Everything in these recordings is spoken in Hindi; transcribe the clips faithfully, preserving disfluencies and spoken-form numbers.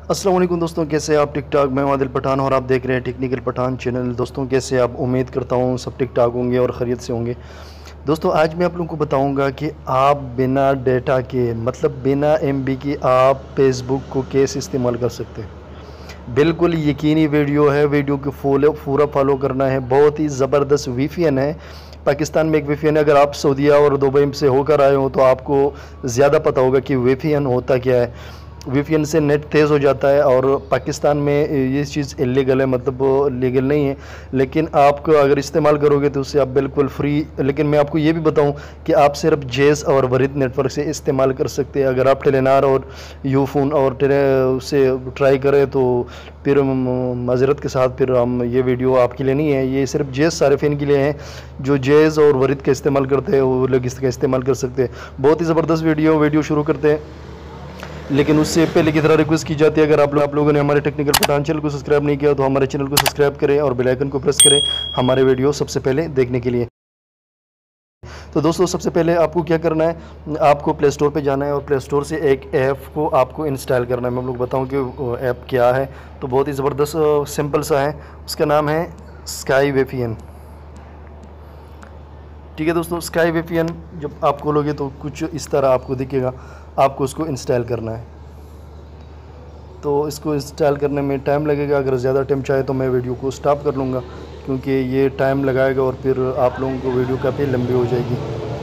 अस्सलाम वालेकुम दोस्तों, कैसे आप? टिक टाक, मैं आदिल पठान और आप देख रहे हैं टेक्निकल पठान चैनल। दोस्तों कैसे आप? उम्मीद करता हूँ सब टिक टाक होंगे और ख़ैरियत से होंगे। दोस्तों आज मैं आप लोगों को बताऊंगा कि आप बिना डेटा के, मतलब बिना एमबी की, आप फेसबुक को कैसे इस्तेमाल कर सकते हैं। बिल्कुल यकीनी वीडियो है, वीडियो को फॉलो पूरा फॉलो करना है। बहुत ही ज़बरदस्त वीपीएन है। पाकिस्तान में एक वीपीएन है। अगर आप सऊदीया और दुबई से होकर आए हो तो आपको ज़्यादा पता होगा कि वीपीएन होता क्या है। वीपीएन से नेट तेज़ हो जाता है और पाकिस्तान में ये चीज़ इलीगल है, मतलब लीगल नहीं है, लेकिन आप अगर इस्तेमाल करोगे तो उससे आप बिल्कुल फ्री। लेकिन मैं आपको ये भी बताऊं कि आप सिर्फ जेस और वरीद नेटवर्क से इस्तेमाल कर सकते हैं। अगर आप टेलेनार और यूफोन और से ट्राई करें तो फिर माजरत के साथ फिर हम ये वीडियो आपके लिए नहीं है। ये सिर्फ जेस सारिफिन के लिए हैं जो जेस और वरीद का इस्तेमाल करते हैं, वो लोग इसका इस्तेमाल कर सकते हैं। बहुत ही ज़बरदस्त वीडियो वीडियो शुरू करते हैं, लेकिन उससे पहले की तरह रिक्वेस्ट की जाती है, अगर आप लोग आप लोगों ने हमारे टेक्निकल पठान चैनल को सब्सक्राइब नहीं किया तो हमारे चैनल को सब्सक्राइब करें और बेल आइकन को प्रेस करें हमारे वीडियो सबसे पहले देखने के लिए। तो दोस्तों सबसे पहले आपको क्या करना है, आपको प्ले स्टोर पे जाना है और प्ले स्टोर से एक ऐप को आपको इंस्टॉल करना है। मैं आप लोग बताऊँ कि ऐप क्या है। तो बहुत ही ज़बरदस्त सिंपल सा है, उसका नाम है स्काई वीपीएन। ठीक है दोस्तों, स्काई वीपीएन जब आप खोलोगे तो कुछ इस तरह आपको दिखेगा। आपको उसको इंस्टॉल करना है। तो इसको इंस्टॉल करने में टाइम लगेगा। अगर ज़्यादा टाइम चाहे तो मैं वीडियो को स्टॉप कर लूँगा, क्योंकि ये टाइम लगाएगा और फिर आप लोगों को वीडियो काफ़ी लंबी हो जाएगी।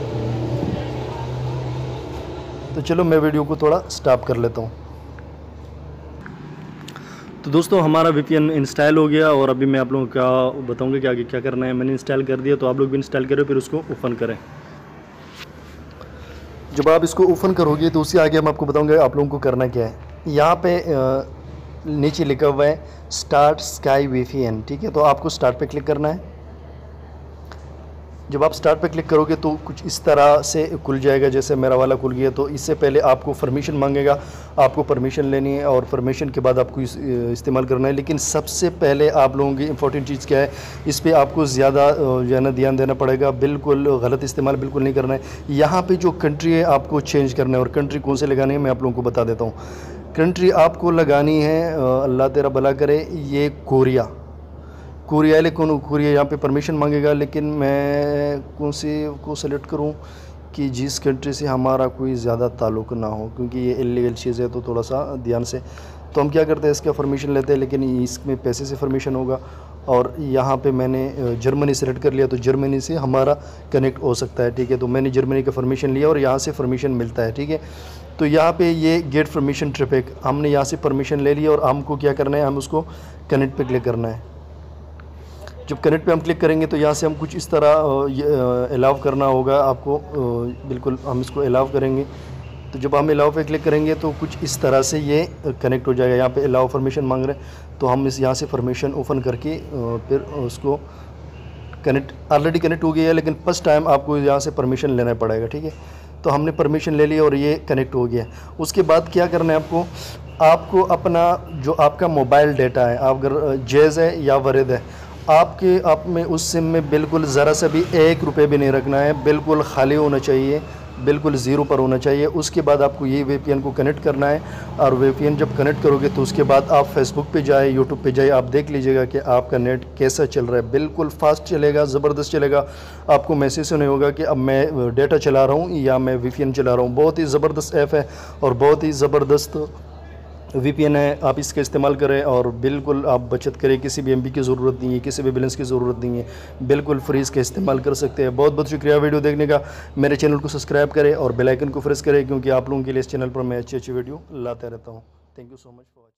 तो चलो मैं वीडियो को थोड़ा स्टॉप कर लेता हूँ। तो दोस्तों हमारा वीपीएन इंस्टॉल हो गया और अभी मैं आप लोगों को क्या बताऊँगा कि आगे क्या करना है। मैंने इंस्टॉल कर दिया, तो आप लोग भी इंस्टॉल करें, फिर उसको ओपन करें। जब आप इसको ओपन करोगे तो उससे आगे हम आपको बताऊंगा आप लोगों को करना क्या है। यहाँ पे नीचे लिखा हुआ है स्टार्ट स्काई वीपीएन। ठीक है, तो आपको स्टार्ट पे क्लिक करना है। जब आप स्टार्ट पे क्लिक करोगे तो कुछ इस तरह से खुल जाएगा, जैसे मेरा वाला खुल गया। तो इससे पहले आपको परमिशन मांगेगा, आपको परमिशन लेनी है और परमिशन के बाद आपको इस, इस्तेमाल करना है। लेकिन सबसे पहले आप लोगों की इंपॉर्टेंट चीज़ क्या है, इस पर आपको ज़्यादा जो है ना ध्यान देना पड़ेगा। बिल्कुल गलत इस्तेमाल बिल्कुल नहीं करना है। यहाँ पर जो कंट्री है आपको चेंज करना है, और कंट्री कौन से लगानी है मैं आप लोगों को बता देता हूँ। कंट्री आपको लगानी है, अल्लाह तेरा भला करे, ये कोरिया कोरिया है। लेकिन कोरिया यहाँ पे परमिशन मांगेगा, लेकिन मैं कौन सी को सेलेक्ट करूँ कि जिस कंट्री से हमारा कोई ज़्यादा ताल्लुक़ ना हो, क्योंकि ये इलीगल चीज़ है। तो थोड़ा सा ध्यान से, तो हम क्या करते हैं, इसका परमिशन लेते हैं, लेकिन इसमें पैसे से परमिशन होगा। और यहाँ पे मैंने जर्मनी सेलेक्ट कर लिया, तो जर्मनी से हमारा कनेक्ट हो सकता है। ठीक है, तो मैंने जर्मनी का परमिशन लिया और यहाँ से परमिशन मिलता है। ठीक है, तो यहाँ पे ये गेट परमिशन ट्रैफिक, हमने यहाँ से परमिशन ले लिया और हमको क्या करना है, हम उसको कनेक्ट पे क्लिक करना है। जब कनेक्ट पे हम क्लिक करेंगे तो यहाँ से हम कुछ इस तरह अलाउ करना होगा आपको। बिल्कुल हम इसको अलाउ करेंगे। तो जब हम अलाउ पे क्लिक करेंगे तो कुछ इस तरह से ये कनेक्ट हो जाएगा। यहाँ पे अलाउ परमिशन मांग रहे हैं, तो हम इस यहाँ से परमिशन ओपन करके फिर उसको कनेक्ट, ऑलरेडी कनेक्ट हो गया है, लेकिन फर्स्ट टाइम आपको यहाँ से परमिशन लेना पड़ेगा। ठीक है, तो हमने परमिशन ले लिया और ये कनेक्ट हो गया। उसके बाद क्या करना है आपको, आपको अपना जो आपका मोबाइल डेटा है, आप अगर जेज है या वरीद है, आपके आप में उस सिम में बिल्कुल ज़रा सा भी एक रुपये भी नहीं रखना है। बिल्कुल खाली होना चाहिए, बिल्कुल ज़ीरो पर होना चाहिए। उसके बाद आपको ये वीपीएन को कनेक्ट करना है, और वीपीएन जब कनेक्ट करोगे तो उसके बाद आप फेसबुक पे जाए, यूट्यूब पे जाए, आप देख लीजिएगा कि आपका नेट कैसा चल रहा है। बिल्कुल फास्ट चलेगा, ज़बरदस्त चलेगा। आपको मैसेज नहीं होगा कि अब मैं डेटा चला रहा हूँ या मैं वीपीएन चला रहा हूँ। बहुत ही ज़बरदस्त ऐप है और बहुत ही ज़बरदस्त वीपीएन है। आप इसका इस्तेमाल करें और बिल्कुल आप बचत करें। किसी भी एमबी की ज़रूरत नहीं है, किसी भी बैलेंस की ज़रूरत नहीं है, बिल्कुल फ्री इसका इस्तेमाल कर सकते हैं। बहुत बहुत शुक्रिया वीडियो देखने का। मेरे चैनल को सब्सक्राइब करें और बेल आइकन को प्रेस करें, क्योंकि आप लोगों के लिए इस चैनल पर मैं अच्छी अच्छी वीडियो लाता रहता हूँ। Thank you so much for